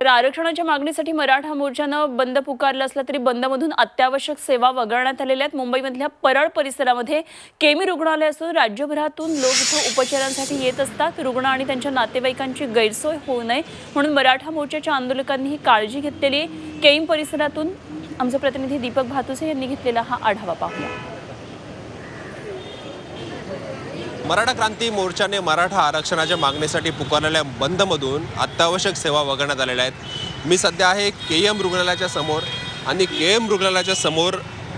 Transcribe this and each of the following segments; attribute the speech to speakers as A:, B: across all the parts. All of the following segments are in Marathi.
A: तर आरक्षणाच्या मागणीसाठी मराठा मोर्चानं बंद पुकारला असला तरी बंदमधून अत्यावश्यक सेवा वगळण्यात आलेल्या आहेत। मुंबईमधल्या परळ परिसरामध्ये केमी रुग्णालय असून राज्यभरातून लोक इथं उपचारांसाठी येत असतात। रुग्ण आणि त्यांच्या नातेवाईकांची गैरसोय होऊ नये म्हणून मराठा मोर्चाच्या आंदोलकांनी ही काळजी घेतलेली आहे। केम परिसरातून आमचे प्रतिनिधी दीपक भातुसे यांनी घेतलेला हा आढावा पाहूया।
B: मराठा क्रांती मोर्चाने मराठा आरक्षणाच्या मागणीसाठी पुकारलेल्या बंदमधून अत्यावश्यक सेवा वगळण्यात आलेल्या आहेत। मी सध्या आहे केएम रुग्णालयाच्या समोर आणि केएम रुग्णालयाच्या समोर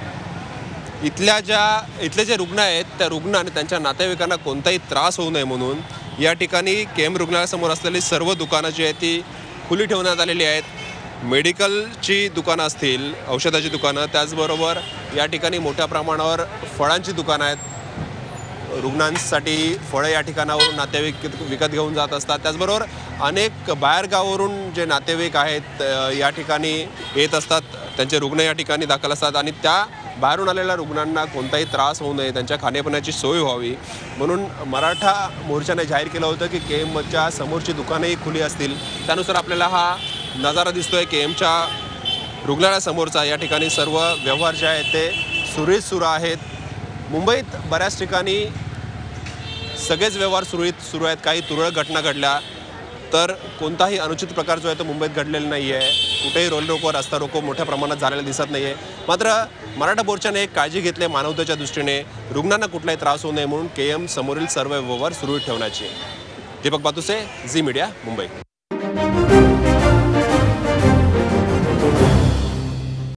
B: इथले जे रुग्ण आहेत त्या रुग्ण आणि त्यांच्या नातेवाईकांना कोणताही त्रास होऊ नये म्हणून या ठिकाणी केएम रुग्णालयासमोर असलेली सर्व दुकानं जी आहेत ती खुली ठेवण्यात आलेली आहेत। मेडिकलची दुकानं असतील, औषधाची दुकानं, त्याचबरोबर या ठिकाणी मोठ्या प्रमाणावर फळांची दुकानं आहेत। रुग्णांसाठी फळे या ठिकाणावरून नातेवाईक विकत घेऊन जात असतात। त्याचबरोबर अनेक बाहेरगावावरून जे नातेवाईक आहेत या ठिकाणी येत असतात, त्यांचे रुग्ण या ठिकाणी दाखल असतात आणि त्या बाहेरून आलेल्या रुग्णांना कोणताही त्रास होऊ नये, त्यांच्या खाण्यापिण्याची सोय व्हावी म्हणून मराठा मोर्चाने जाहीर केलं होतं की केएमच्या समोरची दुकानंही खुली असतील। त्यानुसार आपल्याला हा नजारा दिसतोय केएमच्या रुग्णालयासमोरचा। या ठिकाणी सर्व व्यवहार जे आहेत ते सुरळीत सुरू आहेत। मुंबईत बऱ्याच ठिकाणी सगळेच व्यवहार सुरू आहेत। काही तुरळक घटना घडल्या तर कोणताही अनुचित प्रकार जो आहे तो मुंबईत घडलेला नाही आहे। कुठेही रोल रोको रस्ता रोको मोठ्या प्रमाणात झालेला दिसत नाही आहे। मात्र मराठा मोर्चाने एक काळजी घेतली आहे मानवतेच्या दृष्टीने, रुग्णांना कुठलाही त्रास होऊ नये म्हणून केएम समोरील सर्व व्यवहार सुरू ठेवण्याची। दीपक भातुसे, झी मीडिया, मुंबई।